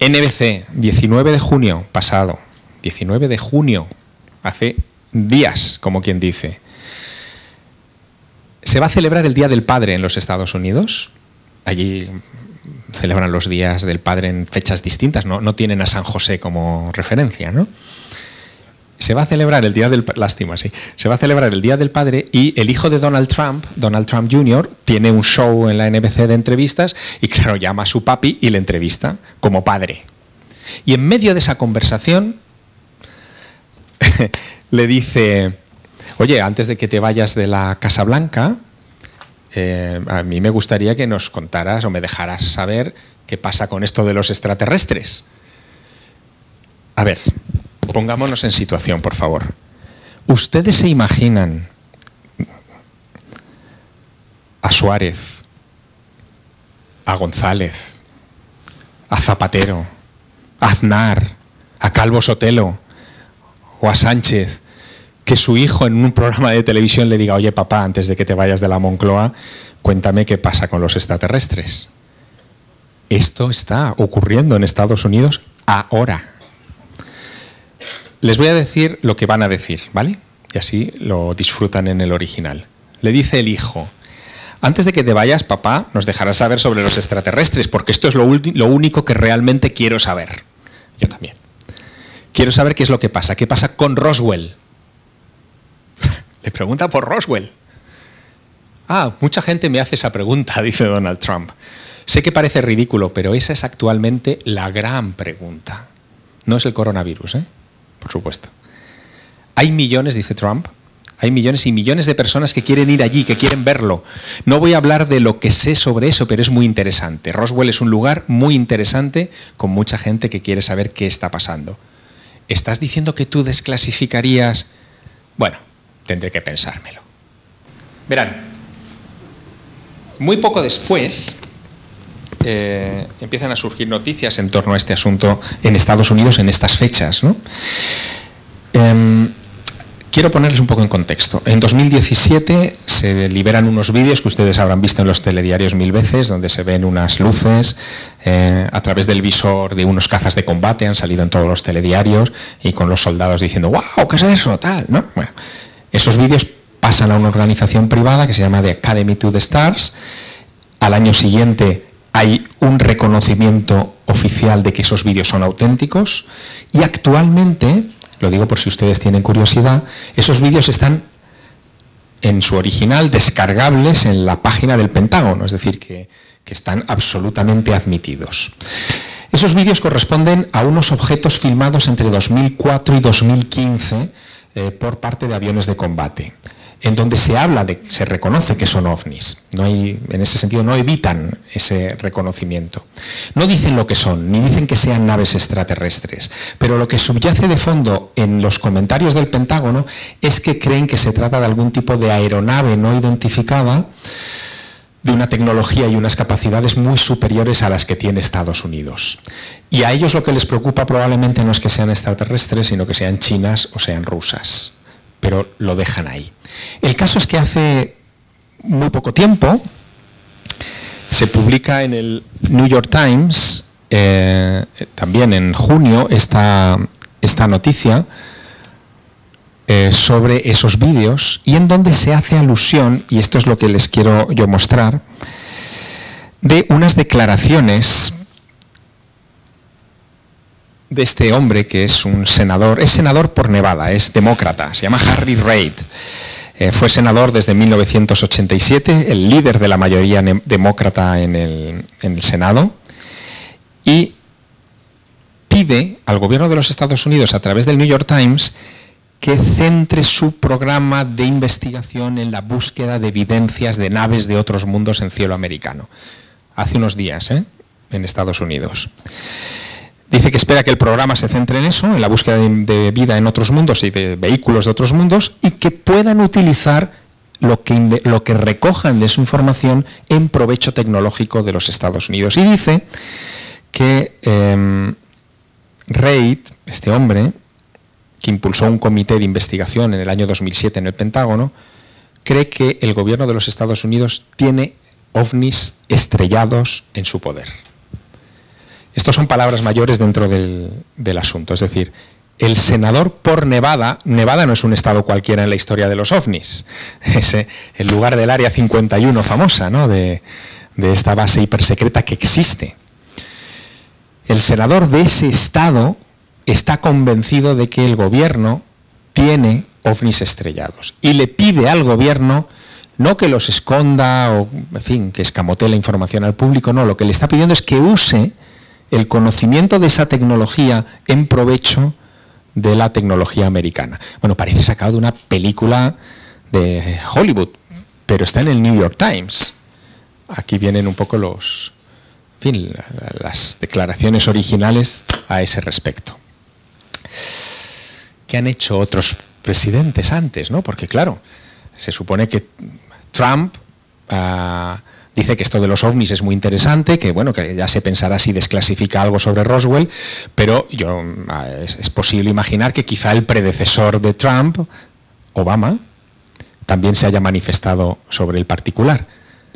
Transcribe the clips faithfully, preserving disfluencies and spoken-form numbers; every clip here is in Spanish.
N B C, diecinueve de junio pasado, diecinueve de junio, hace días, como quien dice. ¿Se va a celebrar el Día del Padre en los Estados Unidos? Allí celebran los días del padre en fechas distintas, no, no tienen a San José como referencia, ¿no? Se va a celebrar el Día del Lástima, sí. Se va a celebrar el Día del Padre y el hijo de Donald Trump, Donald Trump junior, tiene un show en la N B C de entrevistas y, claro, llama a su papi y le entrevista como padre. Y en medio de esa conversación le dice: oye, antes de que te vayas de la Casa Blanca, eh, a mí me gustaría que nos contaras o me dejaras saber qué pasa con esto de los extraterrestres. A ver, pongámonos en situación, por favor. ¿Ustedes se imaginan a Suárez, a González, a Zapatero, a Aznar, a Calvo Sotelo o a Sánchez, que su hijo en un programa de televisión le diga: oye, papá, antes de que te vayas de la Moncloa, cuéntame qué pasa con los extraterrestres? Esto está ocurriendo en Estados Unidos ahora. Les voy a decir lo que van a decir, ¿vale? Y así lo disfrutan en el original. Le dice el hijo: antes de que te vayas, papá, nos dejarás saber sobre los extraterrestres, porque esto es lo, lo único que realmente quiero saber. Yo también. Quiero saber qué es lo que pasa. ¿Qué pasa con Roswell? Le pregunta por Roswell. Ah, mucha gente me hace esa pregunta, dice Donald Trump. Sé que parece ridículo, pero esa es actualmente la gran pregunta. No es el coronavirus, ¿eh? Por supuesto. Hay millones, dice Trump, hay millones y millones de personas que quieren ir allí, que quieren verlo. No voy a hablar de lo que sé sobre eso, pero es muy interesante. Roswell es un lugar muy interesante con mucha gente que quiere saber qué está pasando. ¿Estás diciendo que tú desclasificarías? Bueno, tendré que pensármelo. Verán, muy poco después eh, empiezan a surgir noticias en torno a este asunto en Estados Unidos en estas fechas, ¿no? Eh, quiero ponerles un poco en contexto. En dos mil diecisiete se liberan unos vídeos que ustedes habrán visto en los telediarios mil veces, donde se ven unas luces eh, a través del visor de unos cazas de combate, han salido en todos los telediarios, y con los soldados diciendo: ¡wow! ¿Qué es eso? Tal, ¿no? Bueno, esos vídeos pasan a una organización privada que se llama The Academy to the Stars. Al año siguiente hay un reconocimiento oficial de que esos vídeos son auténticos, y actualmente, lo digo por si ustedes tienen curiosidad, esos vídeos están en su original descargables en la página del Pentágono, es decir, que, que están absolutamente admitidos. Esos vídeos corresponden a unos objetos filmados entre dos mil cuatro y dos mil quince eh, por parte de aviones de combate, en donde se habla de, se reconoce que son ovnis. No hay, en ese sentido no evitan ese reconocimiento. No dicen lo que son, ni dicen que sean naves extraterrestres, pero lo que subyace de fondo en los comentarios del Pentágono es que creen que se trata de algún tipo de aeronave no identificada, de una tecnología y unas capacidades muy superiores a las que tiene Estados Unidos. Y a ellos lo que les preocupa probablemente no es que sean extraterrestres, sino que sean chinas o sean rusas. Pero lo dejan ahí. El caso es que hace muy poco tiempo se publica en el New York Times, eh, también en junio, esta, esta noticia eh, sobre esos vídeos, y en donde se hace alusión, y esto es lo que les quiero yo mostrar, de unas declaraciones de este hombre que es un senador, es senador por Nevada, es demócrata, se llama Harry Reid. Eh, fue senador desde mil novecientos ochenta y siete, el líder de la mayoría demócrata en el, en el Senado, y pide al gobierno de los Estados Unidos, a través del New York Times, que centre su programa de investigación en la búsqueda de evidencias de naves de otros mundos en cielo americano. Hace unos días, ¿eh? En Estados Unidos. Dice que espera que el programa se centre en eso, en la búsqueda de, de vida en otros mundos y de vehículos de otros mundos, y que puedan utilizar lo que, lo que recojan de su información en provecho tecnológico de los Estados Unidos. Y dice que eh, Reid, este hombre, que impulsó un comité de investigación en el año dos mil siete en el Pentágono, cree que el gobierno de los Estados Unidos tiene ovnis estrellados en su poder. Estos son palabras mayores dentro del, del asunto. Es decir, el senador por Nevada, Nevada no es un estado cualquiera en la historia de los ovnis, es el lugar del Área cincuenta y uno famosa, ¿no? de, de esta base hipersecreta que existe. El senador de ese estado está convencido de que el gobierno tiene ovnis estrellados y le pide al gobierno no que los esconda o, en fin, que escamotee la información al público, no, lo que le está pidiendo es que use el conocimiento de esa tecnología en provecho de la tecnología americana. Bueno, parece sacado de una película de Hollywood, pero está en el New York Times. Aquí vienen un poco los, en fin, las declaraciones originales a ese respecto. ¿Qué han hecho otros presidentes antes, ¿no? Porque claro, se supone que Trump uh, dice que esto de los ovnis es muy interesante, que bueno, que ya se pensará si desclasifica algo sobre Roswell, pero yo, uh, es, es posible imaginar que quizá el predecesor de Trump, Obama, también se haya manifestado sobre el particular.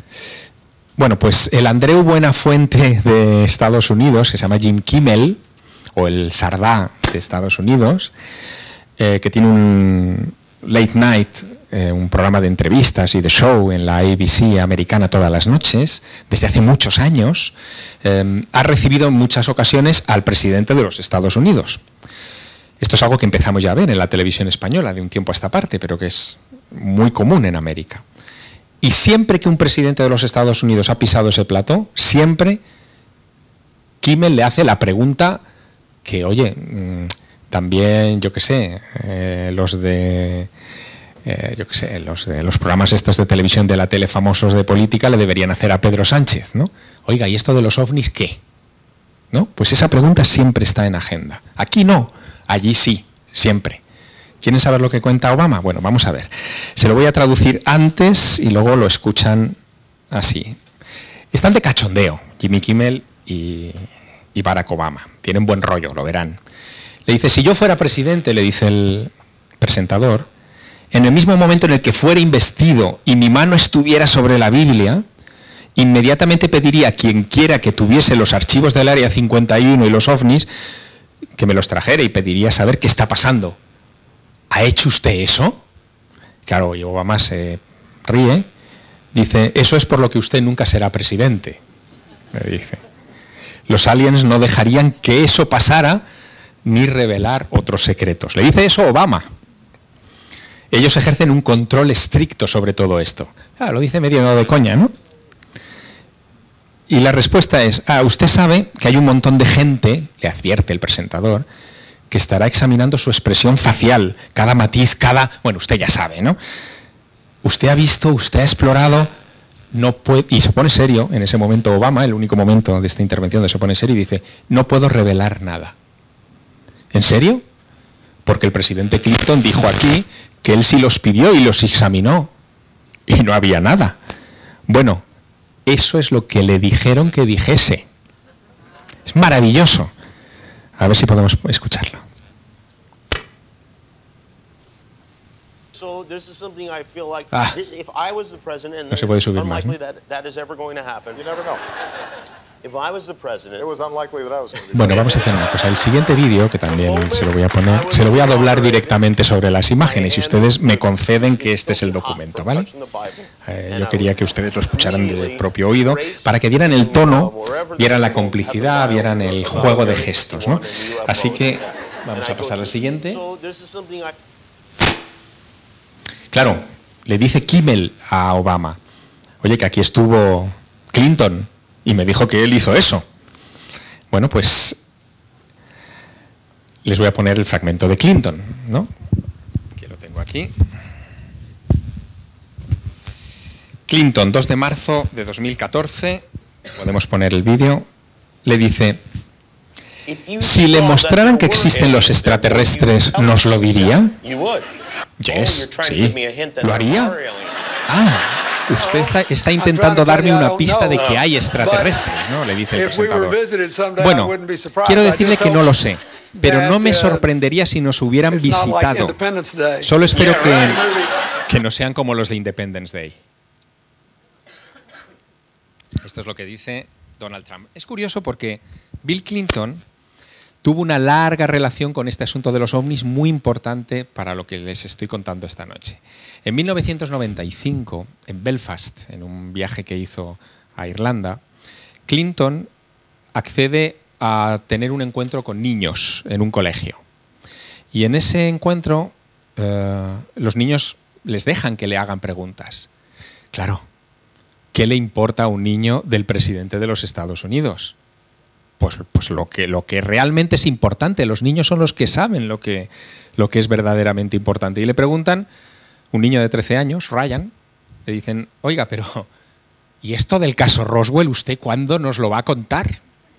Bueno, pues el Andreu Buenafuente de Estados Unidos, que se llama Jim Kimmel, o el Sardá de Estados Unidos, eh, que tiene un late night, eh, un programa de entrevistas y de show en la A B C americana todas las noches, desde hace muchos años, eh, ha recibido en muchas ocasiones al presidente de los Estados Unidos. Esto es algo que empezamos ya a ver en la televisión española de un tiempo a esta parte, pero que es muy común en América. Y siempre que un presidente de los Estados Unidos ha pisado ese plató, siempre Kimmel le hace la pregunta que, oye, también, yo qué sé, eh, los de, eh, yo qué sé, los de los programas estos de televisión de la tele famosos de política le deberían hacer a Pedro Sánchez, ¿no? Oiga, ¿y esto de los ovnis qué? ¿No? Pues esa pregunta siempre está en agenda. Aquí no, allí sí, siempre. ¿Quieren saber lo que cuenta Obama? Bueno, vamos a ver. Se lo voy a traducir antes y luego lo escuchan así. Están de cachondeo, Jimmy Kimmel y, y Barack Obama. Tienen buen rollo, lo verán. Le dice, si yo fuera presidente, le dice el presentador, en el mismo momento en el que fuera investido y mi mano estuviera sobre la Biblia, inmediatamente pediría a quien quiera que tuviese los archivos del Área cincuenta y uno y los ovnis, que me los trajera y pediría saber qué está pasando. ¿Ha hecho usted eso? Claro, y Obama se ríe, dice, eso es por lo que usted nunca será presidente, le dice. Los aliens no dejarían que eso pasara ni revelar otros secretos. Le dice eso Obama. Ellos ejercen un control estricto sobre todo esto. Ah, lo dice medio de coña, ¿no? Y la respuesta es, ah, usted sabe que hay un montón de gente, le advierte el presentador, que estará examinando su expresión facial, cada matiz, cada... Bueno, usted ya sabe, ¿no? Usted ha visto, usted ha explorado, no puede... Y se pone serio en ese momento Obama, el único momento de esta intervención donde se pone serio y dice, no puedo revelar nada. ¿En serio? Porque el presidente Clinton dijo aquí que él sí los pidió y los examinó y no había nada. Bueno, eso es lo que le dijeron que dijese. Es maravilloso. A ver si podemos escucharlo. Ah, no se puede subir más, ¿no? Bueno, vamos a hacer una cosa. El siguiente vídeo, que también se lo voy a poner, se lo voy a doblar directamente sobre las imágenes y ustedes me conceden que este es el documento, ¿vale? Eh, yo quería que ustedes lo escucharan de propio oído para que vieran el tono, vieran la complicidad, vieran el juego de gestos, ¿no? Así que vamos a pasar al siguiente. Claro, le dice Kimmel a Obama, oye, que aquí estuvo Clinton y me dijo que él hizo eso. Bueno, pues les voy a poner el fragmento de Clinton, ¿no? Que lo tengo aquí. Clinton, dos de marzo de dos mil catorce, podemos poner el vídeo, le dice, si le mostraran que existen los extraterrestres, ¿nos lo diría? Yes, sí. ¿Lo haría? Ah, usted está intentando darme una pista de que hay extraterrestres, ¿no? Le dice el presentador. Bueno, quiero decirle que no lo sé, pero no me sorprendería si nos hubieran visitado. Solo espero que, que no sean como los de Independence Day. Esto es lo que dice Donald Trump. Es curioso porque Bill Clinton tuvo una larga relación con este asunto de los ovnis muy importante para lo que les estoy contando esta noche. En mil novecientos noventa y cinco, en Belfast, en un viaje que hizo a Irlanda, Clinton accede a tener un encuentro con niños en un colegio. Y en ese encuentro eh, los niños les dejan que le hagan preguntas. Claro, ¿qué le importa a un niño del presidente de los Estados Unidos? Pues, pues lo, que, lo que realmente es importante. Los niños son los que saben lo que, lo que es verdaderamente importante. Y le preguntan, un niño de trece años, Ryan, le dicen, oiga, pero ¿y esto del caso Roswell, usted cuándo nos lo va a contar?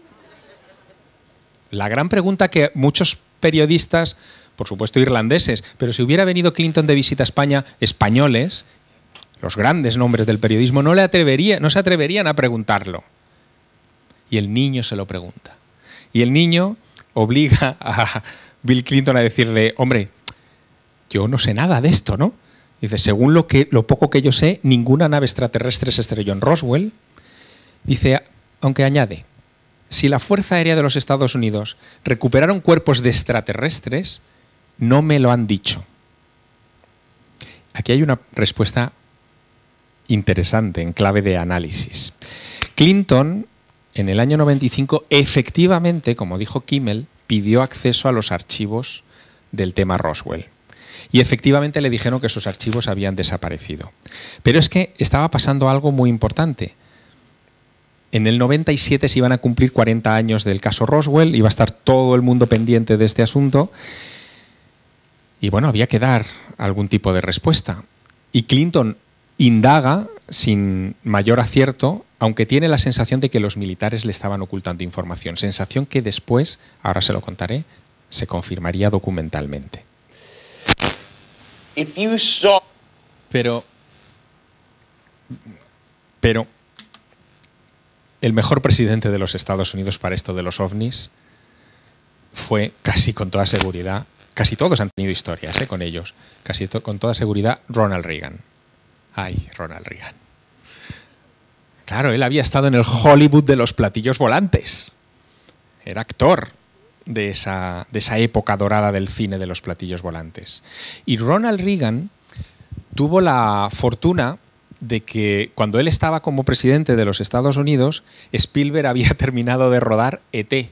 La gran pregunta que muchos periodistas, por supuesto irlandeses, pero si hubiera venido Clinton de visita a España, españoles, los grandes nombres del periodismo, no, le atrevería, no se atreverían a preguntarlo. Y el niño se lo pregunta. Y el niño obliga a Bill Clinton a decirle, hombre, yo no sé nada de esto, ¿no? Dice, según lo, que, lo poco que yo sé, ninguna nave extraterrestre se estrelló en Roswell. Dice, aunque añade, si la Fuerza Aérea de los Estados Unidos recuperaron cuerpos de extraterrestres, no me lo han dicho. Aquí hay una respuesta interesante en clave de análisis. Clinton, en el año noventa y cinco, efectivamente, como dijo Kimmel, pidió acceso a los archivos del tema Roswell. Y efectivamente le dijeron que esos archivos habían desaparecido. Pero es que estaba pasando algo muy importante. En el noventa y siete se iban a cumplir cuarenta años del caso Roswell, iba a estar todo el mundo pendiente de este asunto y bueno, había que dar algún tipo de respuesta. Y Clinton indaga sin mayor acierto, aunque tiene la sensación de que los militares le estaban ocultando información, sensación que después, ahora se lo contaré, se confirmaría documentalmente. If you saw... Pero, pero el mejor presidente de los Estados Unidos para esto de los ovnis fue casi con toda seguridad, casi todos han tenido historias ¿eh? con ellos, casi to con toda seguridad Ronald Reagan. Ay, Ronald Reagan. Claro, él había estado en el Hollywood de los platillos volantes. Era actor de esa, de esa época dorada del cine de los platillos volantes. Y Ronald Reagan tuvo la fortuna de que cuando él estaba como presidente de los Estados Unidos, Spielberg había terminado de rodar E T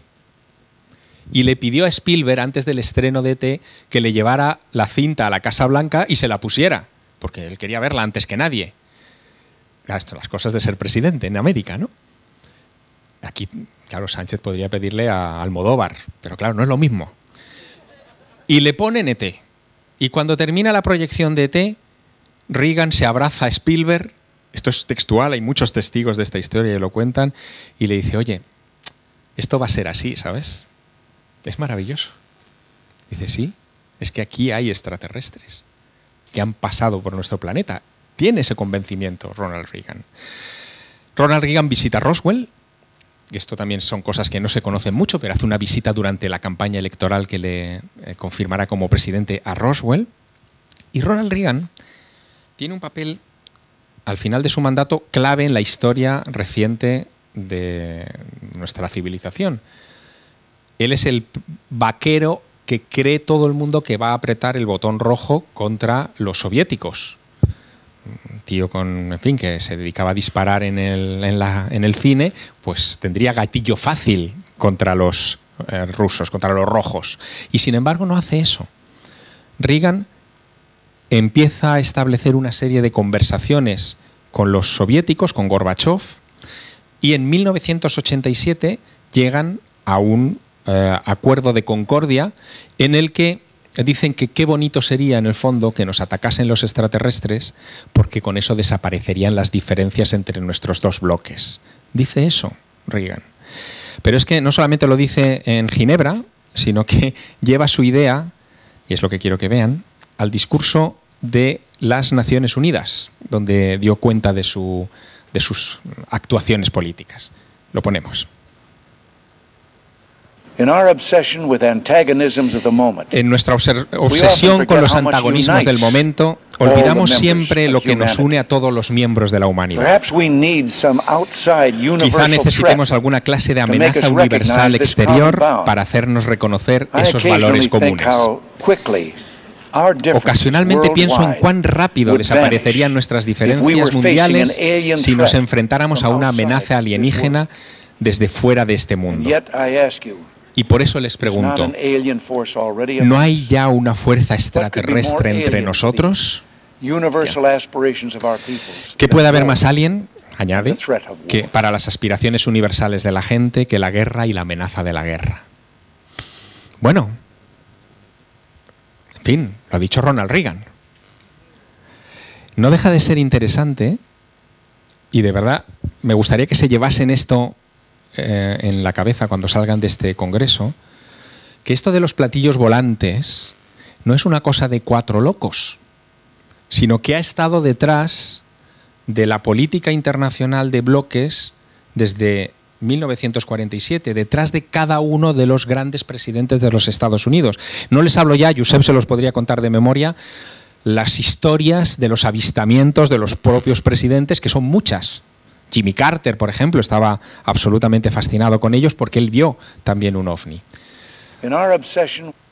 Y le pidió a Spielberg, antes del estreno de E T, que le llevara la cinta a la Casa Blanca y se la pusiera, porque él quería verla antes que nadie. Esto, las cosas de ser presidente en América, ¿no? Aquí, claro, Sánchez podría pedirle a Almodóvar, pero claro, no es lo mismo. Y le ponen E T Y cuando termina la proyección de E T, Reagan se abraza a Spielberg, esto es textual, hay muchos testigos de esta historia y lo cuentan, y le dice, oye, esto va a ser así, ¿sabes? Es maravilloso. Dice, sí, es que aquí hay extraterrestres que han pasado por nuestro planeta. Tiene ese convencimiento Ronald Reagan. Ronald Reagan visita Roswell, y esto también son cosas que no se conocen mucho, pero hace una visita durante la campaña electoral que le eh, confirmará como presidente a Roswell. Y Ronald Reagan tiene un papel, al final de su mandato, clave en la historia reciente de nuestra civilización. Él es el vaquero que cree todo el mundo que va a apretar el botón rojo contra los soviéticos. Un tío con, en fin, que se dedicaba a disparar en el, en la, en el cine, pues tendría gatillo fácil contra los eh, rusos, contra los rojos. Y sin embargo no hace eso. Reagan empieza a establecer una serie de conversaciones con los soviéticos, con Gorbachov, y en mil novecientos ochenta y siete llegan a un eh, acuerdo de concordia en el que dicen que qué bonito sería en el fondo que nos atacasen los extraterrestres porque con eso desaparecerían las diferencias entre nuestros dos bloques. Dice eso Reagan. Pero es que no solamente lo dice en Ginebra, sino que lleva su idea, y es lo que quiero que vean, al discurso de las Naciones Unidas, donde dio cuenta de, su, de sus actuaciones políticas. Lo ponemos. En nuestra obsesión con los antagonismos del momento, olvidamos siempre lo que nos une a todos los miembros de la humanidad. Quizá necesitemos alguna clase de amenaza universal exterior para hacernos reconocer esos valores comunes. Ocasionalmente pienso en cuán rápido desaparecerían nuestras diferencias mundiales si nos enfrentáramos a una amenaza alienígena desde fuera de este mundo. Y por eso les pregunto, ¿no hay ya una fuerza extraterrestre entre nosotros? ¿Qué puede haber más alien, añade, que para las aspiraciones universales de la gente que la guerra y la amenaza de la guerra? Bueno, en fin, lo ha dicho Ronald Reagan. No deja de ser interesante, y de verdad me gustaría que se llevasen esto eh, en la cabeza cuando salgan de este congreso, que esto de los platillos volantes no es una cosa de cuatro locos, sino que ha estado detrás de la política internacional de bloques desde mil novecientos cuarenta y siete, detrás de cada uno de los grandes presidentes de los Estados Unidos. No les hablo ya, Josep se los podría contar de memoria, las historias de los avistamientos de los propios presidentes, que son muchas. Jimmy Carter, por ejemplo, estaba absolutamente fascinado con ellos porque él vio también un ovni.